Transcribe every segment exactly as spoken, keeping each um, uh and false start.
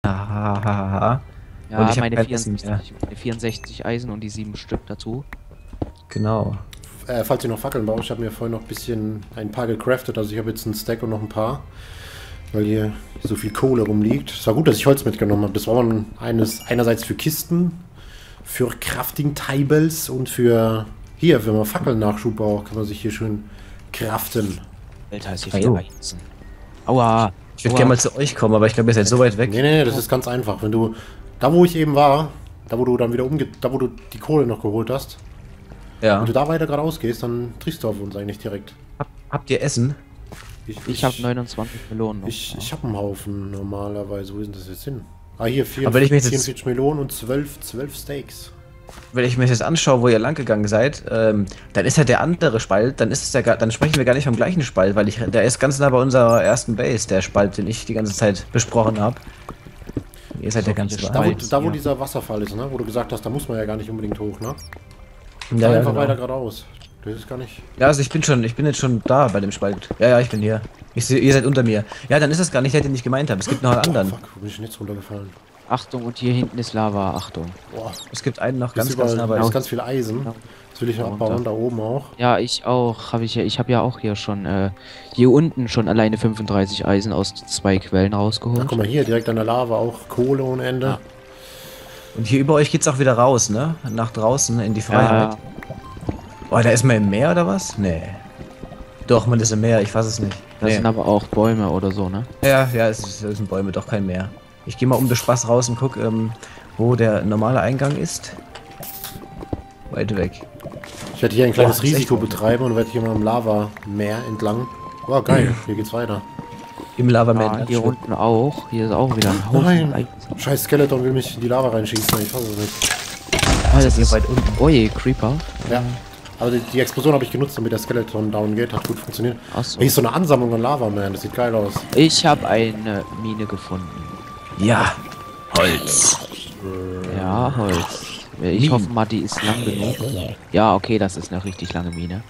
Hahaha. Ja, Und ich hab meine kein Essen vierundsechzig, meine vierundsechzig Eisen und die sieben Stück dazu. Genau. Äh, falls ihr noch Fackeln braucht, ich habe mir vorhin noch ein bisschen ein paar gecraftet. Also ich habe jetzt einen Stack und noch ein paar. Weil hier so viel Kohle rumliegt. Es war gut, dass ich Holz mitgenommen habe. Das war man eines, einerseits für Kisten, für Crafting-Tables und für... Hier, wenn man Fackelnachschub braucht, kann man sich hier schön craften. Alter, ist hier Hallo. viel Eisen. Aua. Ich würde Aua. gerne mal zu euch kommen, aber ich glaube, ihr seid so weit weg. Nee, nee, das ist ganz einfach. Wenn du... Da, wo ich eben war, da, wo du dann wieder umge... Da, wo du die Kohle noch geholt hast, Ja. wenn du da weiter geradeaus gehst, dann triffst du auf uns eigentlich direkt. Hab, habt ihr Essen? Ich habe neunundzwanzig Melonen noch. Ich, ich habe einen Haufen normalerweise. Wo ist denn das jetzt hin? Ah, hier Aber wenn ich mich vierundvierzig, jetzt- vierundvierzig Melonen und zwölf, zwölf Steaks. Wenn ich mir das jetzt anschaue, wo ihr lang gegangen seid, ähm, dann ist ja der andere Spalt, dann ist es ja gar, dann sprechen wir gar nicht vom gleichen Spalt, weil ich, der ist ganz nah bei unserer ersten Base, der Spalt, den ich die ganze Zeit besprochen habe. Ihr seid ja ganz der Da, wo, Spalt. da, wo Ja. dieser Wasserfall ist, ne? Wo du gesagt hast, da muss man ja gar nicht unbedingt hoch, ne? Ja, ja, Einfach genau. weiter geradeaus. Das ist gar nicht... Ja, also ich bin schon, ich bin jetzt schon da bei dem Spalt. Ja, ja, ich bin hier. Ich sehe, ihr seid unter mir. Ja, dann ist es gar nicht, der, den ich gemeint habe. Es gibt noch einen Oh, anderen. fuck, wo bin ich denn jetzt runtergefallen? Achtung, und hier hinten ist Lava. Achtung. Boah, Es gibt einen noch ganz, ganz, überall, ganz nah bei da ist uns. ganz viel Eisen. Das will ich noch abbauen, da oben auch. Ja, ich auch. Habe ich ja. Ich habe ja auch hier schon äh, hier unten schon alleine fünfunddreißig Eisen aus zwei Quellen Da, rausgeholt. guck mal hier, direkt an der Lava auch Kohle ohne Ende. Ja. Und hier über euch geht's auch wieder raus, ne? Nach draußen in die Freiheit. Ja, Boah, da ist man im Meer oder was? Nee. Doch, man ist im Meer, ich weiß es nicht. das Nee. sind aber auch Bäume oder so, ne? Ja, ja, es, ist, es sind Bäume, doch kein Meer. Ich gehe mal um den Spaß raus und guck, ähm, wo der normale Eingang ist. Weit weg. Ich werde hier ein kleines Boah, das ist Risiko echt gut. betreiben und werde hier mal im Lava-Meer entlang. Wow, geil. Hier geht's weiter. Im Lavaman. Ja, hier unten auch. Hier ist auch wieder ein Haufen Nein! Eisen. Scheiß Skeleton will mich in die Lava reinschießen. Ich fasse es nicht. Ah, das hier ist weit unten. Oje, Creeper. Ja. Aber die, die Explosion habe ich genutzt, damit der Skeleton down geht. Hat gut funktioniert. Achso. Hier ist so eine Ansammlung an Lava, man. Das sieht geil aus. Ich habe eine Mine gefunden. Ja. Holz. Ja, Holz. Ich Minen. hoffe mal, die ist lang genug. Ja, okay, das ist eine richtig lange Mine.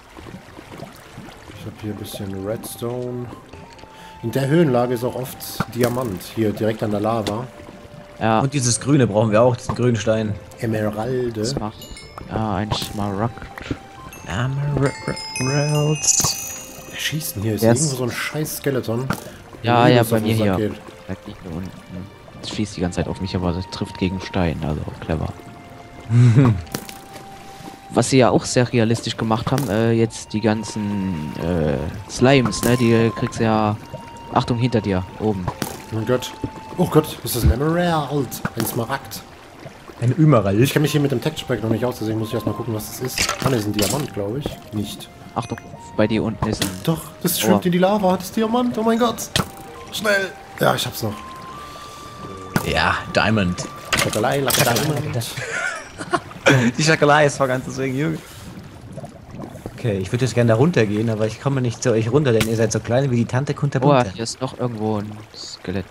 Ich habe hier ein bisschen Redstone. In der Höhenlage ist auch oft Diamant. Hier direkt an der Lava. Ja, Und dieses Grüne brauchen wir auch, diesen grünen Stein. Emeralde. das macht. Ja, ein Schmaragd. Emeralds. Wer schießt denn hier? Ist Der irgendwo ist- so ein scheiß Skeleton. Ja, Der ja, übelst bei auf mir den Sack hier. geht. Da liegt nur unten. Das schießt die ganze Zeit auf mich, aber das trifft gegen Stein, also clever. Was sie ja auch sehr realistisch gemacht haben, äh, jetzt die ganzen äh, Slimes, ne, die kriegst du ja. Achtung, hinter dir, oben. Oh mein Gott. Oh Gott, ist das ein Emerald? Ein Smaragd. Ein Emerald. Ich kenne mich hier mit dem Textspec noch nicht aus, deswegen muss ich erstmal gucken, was das ist. Ah, das ist ein Diamant, glaube ich. Nicht. Achtung, bei dir unten ist ein. Doch, das schwimmt Oh. in die Lava. Das ist Diamant. Oh mein Gott. Schnell. Ja, ich hab's noch. Ja, Diamond. Schokolei, Lacke, Diamant. Die Schokolade ist ganz deswegen jung. Okay, ich würde jetzt gerne da runter gehen, aber ich komme nicht zu euch runter, denn ihr seid so klein wie die Tante Oh, Kunterbunte. hier ist noch irgendwo ein Skelett.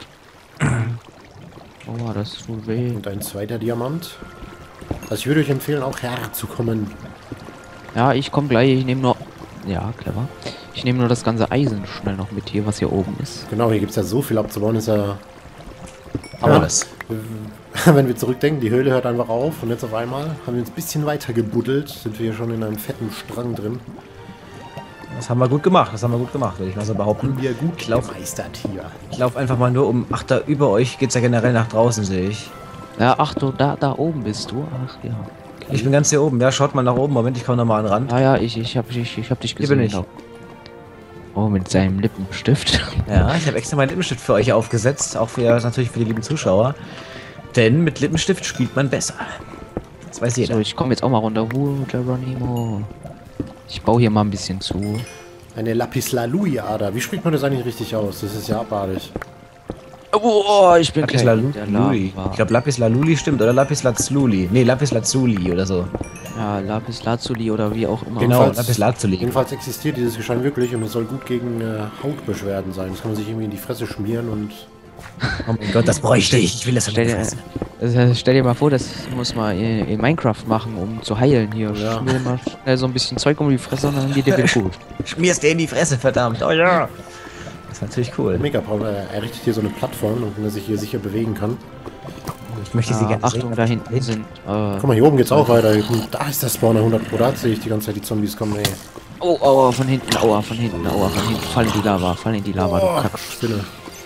Oh, das tut weh. Und ein zweiter Diamant. Also ich würde euch empfehlen, auch herzukommen. Ja, ich komme gleich. Ich nehme nur. Ja, clever. Ich nehme nur das ganze Eisen schnell noch mit hier, was hier oben ist. Genau, hier gibt's ja so viel abzubauen, ist ja... Aber Aber das. wenn wir zurückdenken, die Höhle hört einfach auf und jetzt auf einmal haben wir uns ein bisschen weiter gebuddelt. Sind wir hier schon in einem fetten Strang drin. Das haben wir gut gemacht, das haben wir gut gemacht, würde ich mal so behaupten. Wir gut Ich lauf- gemeistert hier. Ich laufe einfach mal nur um. Ach, da über euch geht's ja generell nach draußen, sehe ich. Ja, ach du, da, da oben bist du. Ach ja. Okay. Ich bin ganz hier oben. Ja, schaut mal nach oben. Moment, ich komme nochmal an den Rand. Ah ja, ich, ich hab dich, ich hab dich Hier gesehen. bin ich. Oh, mit seinem Lippenstift. Ja, ich habe extra meinen Lippenstift für euch aufgesetzt. Auch für, natürlich für die lieben Zuschauer. Denn mit Lippenstift spielt man besser. Das weiß jeder. So, ich komme jetzt auch mal runter. Uh, Geronimo. Ich baue hier mal ein bisschen zu. Eine Lapislauia-Ader. Wie spricht man das eigentlich richtig aus? Das ist ja abartig. Oh, ich bin Lapis gleich in der Lazuli. Lava. Ich glaube Lapis Lazuli stimmt. Oder Lapis Lazuli. Nee, Lapis Lazuli oder so. Ja, Lapis Lazuli oder wie auch immer. Genau, Jedenfalls- Lapis Lazuli. Jedenfalls existiert dieses Gestein wirklich und es soll gut gegen äh, Hautbeschwerden sein. Das kann man sich irgendwie in die Fresse schmieren und... Oh mein Gott, das bräuchte ich. Ich will das Stell dir, äh, stell dir mal vor, das muss man in, in Minecraft machen, um zu heilen hier. Ja. Schmier mal schnell so ein bisschen Zeug um die Fresse und dann geht dir wieder gut. Schmierst dir in die Fresse, verdammt. Oh ja. ist natürlich cool. Mega Paul, er errichtet hier so eine Plattform, damit er sich hier sicher bewegen kann. Ich möchte sie Ah, gerne Achtung, sehen. da hinten sind. Äh, Guck mal, hier oben geht's auch weiter. Da ist der Spawner hundert Pro, da sehe ich die ganze Zeit die Zombies kommen, ey. oh, aua, von hinten, aua, von hinten, aua, von hinten. Fall in die Lava, fall in die Lava, Oh, du Kack. Spinne.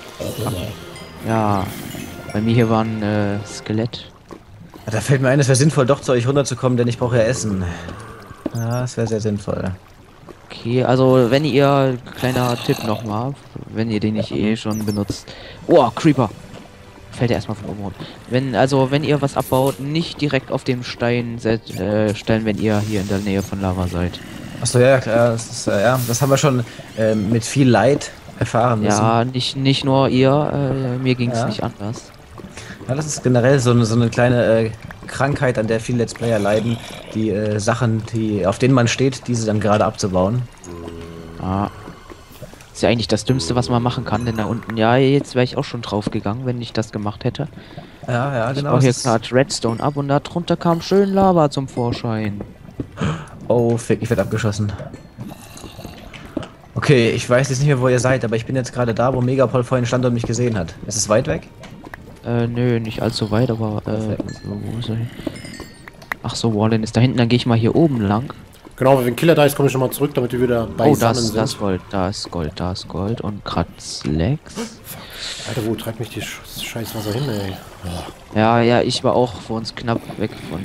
Ja, bei mir hier war ein äh, Skelett. Da fällt mir ein, es wäre sinnvoll, doch zu euch runterzukommen, denn ich brauche ja Essen. Ja, das wäre sehr sinnvoll. Okay, also wenn ihr, kleiner Tipp nochmal, wenn ihr den nicht eh schon benutzt. Oh, Creeper. Fällt er erstmal von oben runter. Wenn, also wenn ihr was abbaut, nicht direkt auf dem Stein set, äh, stellen, wenn ihr hier in der Nähe von Lava seid. Achso, ja, klar, das ist, äh, ja, das haben wir schon äh, mit viel Leid erfahren müssen. Ja, nicht, nicht nur ihr, äh, mir ging es Ja. nicht anders. Ja, das ist generell so eine, so eine kleine äh, Krankheit, an der viele Let's Player leiden, die äh, Sachen, die, auf denen man steht, diese dann gerade abzubauen. Ah. Ist ja eigentlich das Dümmste, was man machen kann, denn da unten, ja, jetzt wäre ich auch schon drauf gegangen, wenn ich das gemacht hätte. Ja, ja, Ich genau. baue hier das ist- gerade Redstone ab und da drunter kam schön Lava zum Vorschein. Oh, fick, ich werde abgeschossen. Okay, ich weiß jetzt nicht mehr, wo ihr seid, aber ich bin jetzt gerade da, wo Megapol vorhin stand und mich gesehen hat. Ist es weit weg? Äh, nö, nicht allzu weit, aber, äh, so, wo ist er hin? Ach so, Wallen ist da hinten, dann gehe ich mal hier oben lang. Genau, wenn Killer da ist, komme ich schon mal zurück, damit wir wieder Oh, beisammen da ist, sind. da ist Gold, da ist Gold, da ist Gold und grad Slacks. Alter, wo treibt mich die Sch scheiß Wasser hin, ey? Ja, ja, ich war auch vor uns knapp weg von.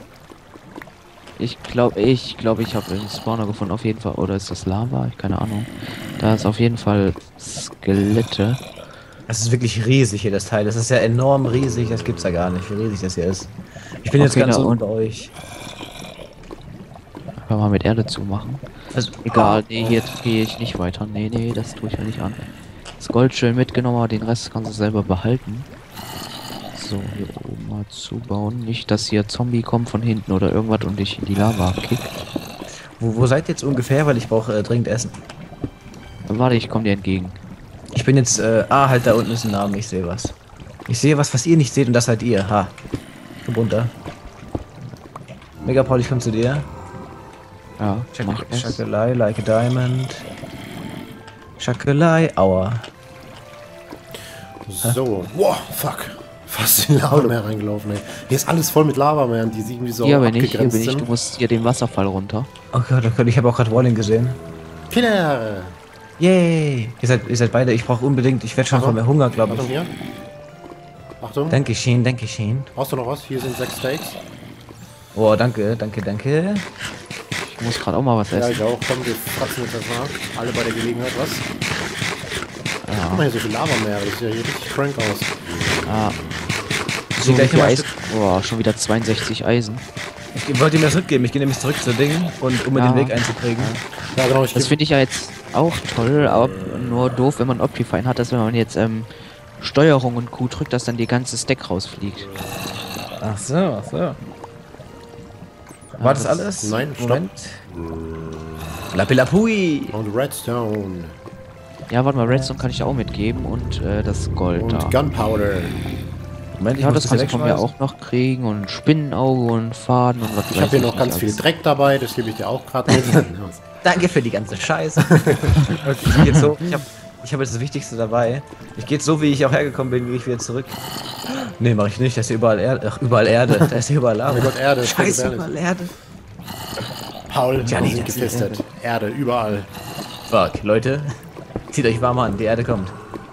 Ich glaube, ich glaube, ich habe einen Spawner gefunden, auf jeden Fall. Oder ist das Lava? Ich keine Ahnung. Da ist auf jeden Fall Skelette. Das ist wirklich riesig hier, das Teil. Das ist ja enorm riesig, das gibt's ja gar nicht, wie riesig das hier ist. Ich bin jetzt Okay, ganz da unten bei unten. euch. Können wir mal mit Erde zumachen. Also, Egal, nee, hier gehe ich nicht weiter. Nee, nee, das tue ich ja nicht an. Das Gold schön mitgenommen, aber den Rest kannst du selber behalten. So, hier oben mal zubauen. Nicht, dass hier Zombie kommt von hinten oder irgendwas und dich in die Lava kickt. Wo, wo seid ihr jetzt ungefähr? Weil ich brauche äh, dringend Essen. Warte, ich komme dir entgegen. Ich bin jetzt, äh, ah, halt da unten ist ein Name, ich sehe was. Ich sehe was, was ihr nicht seht und das seid ihr. Ha. Komm runter. Megapaul, ich komm zu dir. Ja, mach es. Schakelei, like a diamond. Schakelei, aua. So. Wow, fuck. Fast in Lava mehr reingelaufen, ey. Hier ist alles voll mit Lava mehr, die irgendwie so Hier bin ich, hier abgegrenzt bin ich. sind. Du musst hier den Wasserfall runter. Oh Gott, oh Gott, ich habe auch gerade Walling gesehen. Killer! Yay! Ihr seid, ihr seid beide, ich brauche unbedingt, ich werde schon Achtung. von mir Hunger, glaube Achtung ich. hier. Achtung. Dankeschön, Dankeschön. Brauchst du noch was? Hier sind sechs Steaks. Oh, danke, danke, danke. Ich muss gerade auch mal was Ja, essen. ich auch. Komm, wir fratzen jetzt das nach. Alle bei der Gelegenheit was. Guck Ja, mal, hier so viel Lava-Meer. Das sieht ja hier richtig crank aus. ja. So, So, gleich viel noch ein Eisen. Boah, schon wieder zweiundsechzig Eisen. Ich wollte ihm das zurückgeben, ich gehe nämlich zurück zu Ding und um mir Ja. den Weg einzukriegen. Ja, genau. Ich Das geb- finde ich ja jetzt auch toll, aber nur doof, wenn man Optifine hat, dass wenn man jetzt ähm, Steuerung und Q drückt, dass dann die ganze Stack rausfliegt. Ach so, ach so. War das, das- alles? Nein, stopp. Moment. Lapilapui! Und Redstone. Ja, warte mal, Redstone kann ich auch mitgeben und äh, das Gold Und da. Gunpowder. Moment, ich Ja, muss das das kannst hier du von mir wegschmeißen. auch noch kriegen und Spinnenauge und Faden und was Ich weiß habe hier noch nicht ganz viel alles. Dreck dabei. Das gebe ich dir auch gerade mit. Danke für die ganze Scheiße. Okay, ich geh jetzt so, ich habe ich hab jetzt das Wichtigste dabei. Ich gehe jetzt so, wie ich auch hergekommen bin, gehe ich wieder zurück. Nee, mache ich nicht. Da ist hier überall Erde. Ach, überall Erde. Da ist hier überall Lava. Oh mein Gott, Erde. Scheiße, Erde. überall Erde. Paul, Gianni, wir sind das ist gefestet. Erde, überall. Fuck, Leute. Zieht euch warm an, die Erde kommt.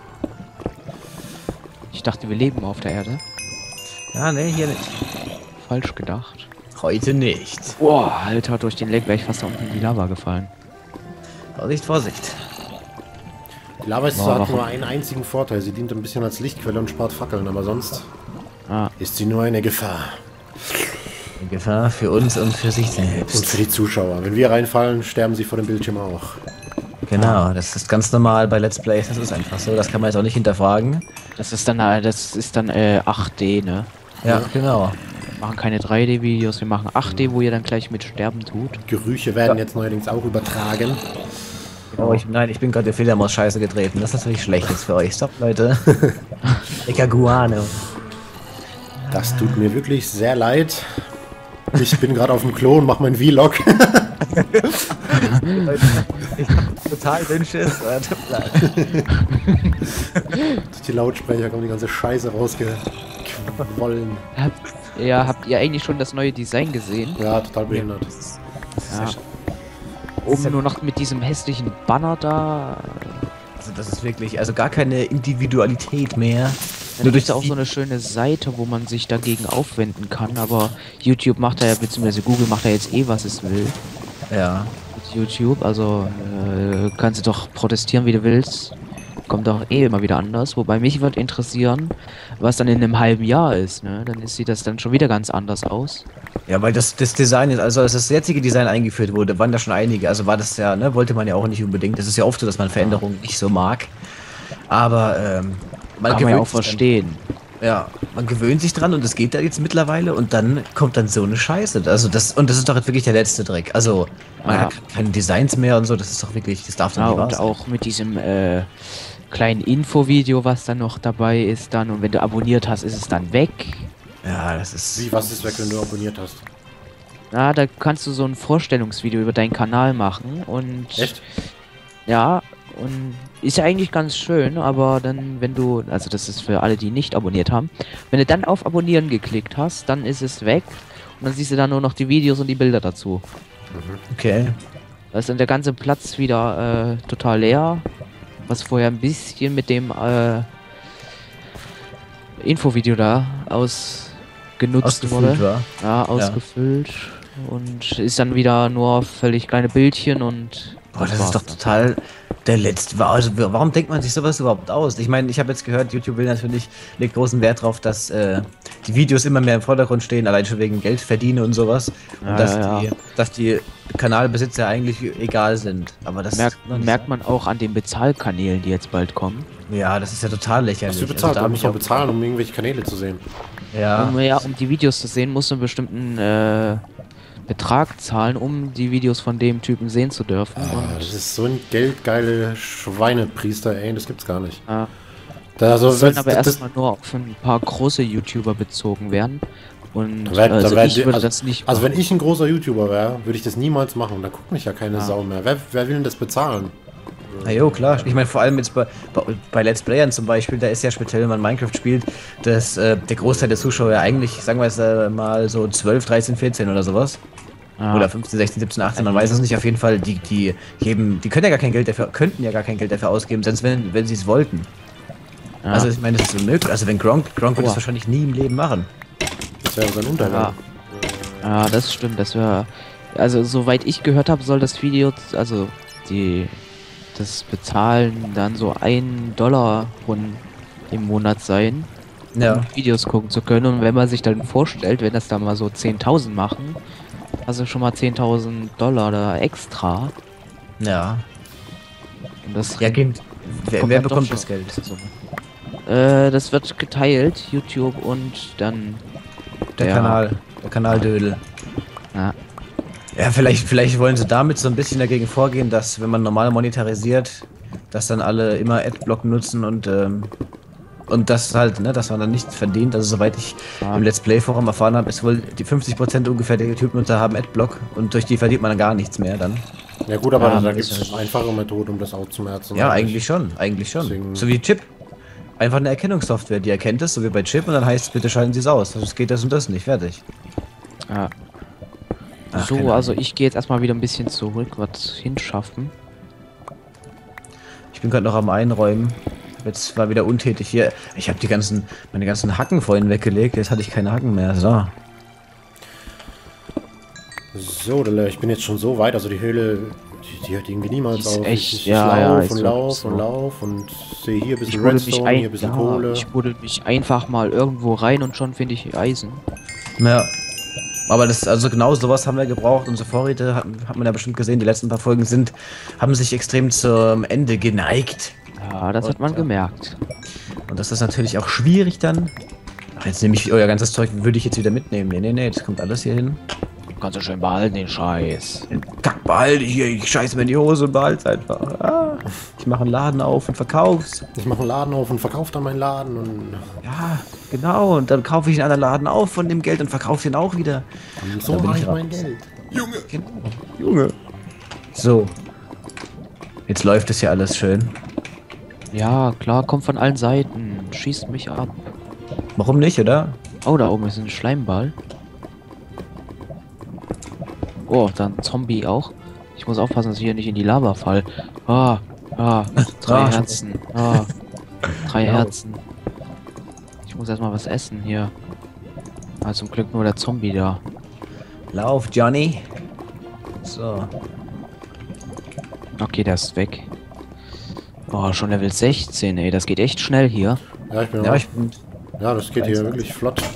Ich dachte, wir leben auf der Erde. Ja, nee, hier nicht. Falsch gedacht. Heute nicht. Boah, Alter, durch den Leck wäre ich fast da unten in die Lava gefallen. Vorsicht, Vorsicht. Die Lava ist Boah, zwar hat warum? nur einen einzigen Vorteil. Sie dient ein bisschen als Lichtquelle und spart Fackeln, aber sonst Ah, ist sie nur eine Gefahr. Eine Gefahr für uns und für sich Und selbst. für die Zuschauer. Wenn wir reinfallen, sterben sie vor dem Bildschirm auch. Genau, das ist ganz normal bei Let's Plays. Das ist einfach so. Das kann man jetzt auch nicht hinterfragen. das ist dann, äh, das ist dann äh, acht D, ne? Ja, genau. Wir machen keine drei D Videos, wir machen acht D, wo ihr dann gleich mit sterben tut. Gerüche werden jetzt neuerdings auch übertragen. Oh, ich, nein, ich bin gerade der Fledermaus-Scheiße getreten. Das ist natürlich schlecht jetzt für euch. Stopp, Leute. Ekaguano. Das tut mir wirklich sehr leid. Ich bin gerade auf dem Klo und mache meinen Vlog. Leute, ich hab total wünsche ist. Äh, tut mir leid. Durch die Lautsprecher kommt die ganze Scheiße rausgequollen. Habt, ja, habt ihr eigentlich schon das neue Design gesehen? Ja, total behindert. Das ist, das ist Ja. ja sch- Oben nur noch mit diesem hässlichen Banner da. also das ist wirklich, also gar keine Individualität mehr. Dann gibt es auch so eine schöne Seite, wo man sich dagegen aufwenden kann, aber YouTube macht da ja, beziehungsweise Google macht da jetzt eh, was es will. Ja. Mit YouTube, also äh, kannst du doch protestieren, wie du willst. Kommt doch eh immer wieder anders. Wobei mich wird interessieren, was dann in einem halben Jahr ist, ne? Dann ist, sieht das dann schon wieder ganz anders aus. Ja, weil das, das Design ist, also als das jetzige Design eingeführt wurde, waren da schon einige. Also war das ja, ne, wollte man ja auch nicht unbedingt. Das ist ja oft so, dass man Veränderungen nicht so mag. Aber ähm, man Kann man ja auch sich dann- verstehen. Ja, man gewöhnt sich dran und es geht da jetzt mittlerweile und dann kommt dann so eine Scheiße. Also das, und das ist doch jetzt wirklich der letzte Dreck. Also man Ja. hat keine Designs mehr und so, das ist doch wirklich, das darf doch Ja, nicht wahr und sein. auch mit diesem äh, kleinen Infovideo, was dann noch dabei ist dann. Und wenn du abonniert hast, ist es dann weg. Ja, das ist. Wie, was ist weg, wenn du abonniert hast? Na, da kannst du so ein Vorstellungsvideo über deinen Kanal machen und Echt? ja, und ist ja eigentlich ganz schön, aber dann, wenn du, also das ist für alle, die nicht abonniert haben, wenn du dann auf Abonnieren geklickt hast, dann ist es weg und dann siehst du dann nur noch die Videos und die Bilder dazu. Okay. Da ist dann der ganze Platz wieder äh, total leer, was vorher ein bisschen mit dem äh, Infovideo da ausgenutzt Ausgefüllt wurde. war. Ja, ausgefüllt und ist dann wieder nur völlig kleine Bildchen und Boah, das war's ist doch dann. total der letzte. wa- Also warum denkt man sich sowas überhaupt aus? Ich meine, ich habe jetzt gehört, YouTube will natürlich, legt großen Wert drauf, dass äh, die Videos immer mehr im Vordergrund stehen, allein schon wegen Geld verdienen und sowas. Und Ja, dass, ja, die, ja. dass die Kanalbesitzer eigentlich egal sind. Aber das Merkt, kann doch nicht merkt sein. man auch an den Bezahlkanälen, die jetzt bald kommen. Ja, das ist ja total lächerlich. Hast du bezahlt? Also, da Da hab muss ich man auch- bezahlen, um irgendwelche Kanäle zu sehen. Ja. Um, ja, um die Videos zu sehen, musst du einen bestimmten äh, Betrag zahlen, um die Videos von dem Typen sehen zu dürfen. Ah, Und, das ist so ein geldgeile Schweinepriester, ey, das gibt's gar nicht. ja, Da, also, das sollen das, aber das, erstmal nur auf ein paar große YouTuber bezogen werden. Und Da werd- da also werd- ich würde also- das nicht also wenn machen. ich ein großer YouTuber wäre, würde ich das niemals machen. Da guckt mich ja keine Ja. Sau mehr. Wer, wer will denn das bezahlen? Na jo, klar. Ich meine, vor allem jetzt bei, bei, bei Let's Playern zum Beispiel, da ist ja speziell, wenn man Minecraft spielt, dass äh, der Großteil der Zuschauer ja eigentlich, sagen wir es äh, mal so zwölf, dreizehn, vierzehn oder sowas. Ja. Oder fünfzehn, sechzehn, siebzehn, achtzehn, man weiß es nicht. Auf jeden Fall, die, die geben, die können ja gar kein Geld dafür, könnten ja gar kein Geld dafür ausgeben, selbst wenn, wenn sie es wollten. Ja. Also ich meine, das ist unmöglich. Also wenn Gronk, Gronk würde es Aua. wahrscheinlich nie im Leben machen. Das wäre sein Untergang. Ja, das stimmt, das wäre. Also, soweit ich gehört habe, soll das Video, also die das Bezahlen dann so ein Dollar rund im Monat sein, Ja. um Videos gucken zu können. Und wenn man sich dann vorstellt, wenn das da mal so zehntausend machen, also schon mal zehntausend Dollar da extra. Ja. Und das Ja, Kind. Wer, kommt wer dann doch bekommt schon das Geld? auf die Summe. Äh, das wird geteilt, YouTube und dann Der Ja. Kanal. Der Kanaldödel. Ja. Ja, vielleicht, vielleicht wollen sie damit so ein bisschen dagegen vorgehen, dass wenn man normal monetarisiert, dass dann alle immer Adblock nutzen und ähm, und das halt, ne, dass man dann nichts verdient. Also soweit ich Ja. im Let's Play Forum erfahren habe, ist wohl die fünfzig Prozent ungefähr der YouTube-Nutzer haben Adblock und durch die verdient man dann gar nichts mehr dann. Ja gut, aber Ja, da das gibt es ist- einfache Methoden, um das auszumerzen. Ja, eigentlich schon, eigentlich schon. Deswegen- So wie Chip. Einfach eine Erkennungssoftware, die erkennt es, so wie bei Chip, und dann heißt es, bitte schalten Sie es aus. Also es geht das und das nicht, fertig. Ja. Ach, So, keine also Ahnung. ich gehe jetzt erstmal wieder ein bisschen zurück, was hinschaffen. Ich bin gerade noch am Einräumen. Jetzt war wieder untätig hier. Ich habe die ganzen, meine ganzen Hacken vorhin weggelegt. Jetzt hatte ich keine Hacken mehr. So. So, Dille, ich bin jetzt schon so weit, also die Höhle, die, die hört irgendwie niemals Die ist auf. echt- ich, ich ja, lauf ja, und ist lauf wirklich und so. lauf und sehe hier ein Ich bisschen buddel mich Redstone, ein, hier ein bisschen ja, Kohle. ich buddel mich einfach mal irgendwo rein und schon finde ich Eisen. Ja. Aber das, also genau sowas haben wir gebraucht. Unsere Vorräte, hat, hat man ja bestimmt gesehen, die letzten paar Folgen sind, haben sich extrem zum Ende geneigt. Ja, das hat Und, man ja. gemerkt. Und das ist natürlich auch schwierig dann. Ach, jetzt nehme ich euer ganzes Zeug, würde ich jetzt wieder mitnehmen. Nee, nee, nee, das kommt alles hier hin. Kannst du schön behalten, den Scheiß. Kack, behalte ich hier, ich scheiße mir in die Hose und behalte einfach. Ah, ich mache einen Laden auf und verkauf's. Ich mache einen Laden auf und verkaufe dann meinen Laden und Ja, genau. Und dann kaufe ich einen anderen Laden auf von dem Geld und verkaufe den auch wieder. so bin mache ich ich mein raus. Geld. Genau. Junge. So. Jetzt läuft es ja alles schön. Ja, klar, kommt von allen Seiten. Schießt mich ab. Warum nicht, oder? Oh, da oben ist ein Schleimball. Oh, dann Zombie auch. Ich muss aufpassen, dass ich hier nicht in die Lava fall. Ah, ah, drei Ah. Herzen. Ah, drei Ja. Herzen. Ich muss erstmal was essen hier. Ah, zum Glück nur der Zombie da. Lauf, Johnny. So. Okay, der ist weg. Oh, schon Level sechzehn, ey. Das geht echt schnell hier. Ja, ich bin Ja, auch. ich bin. Ja, das geht hier wirklich flott.